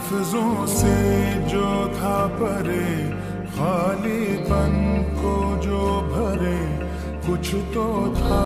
लफ्जों से जो था परे, खालीपन को जो भरे, कुछ तो था।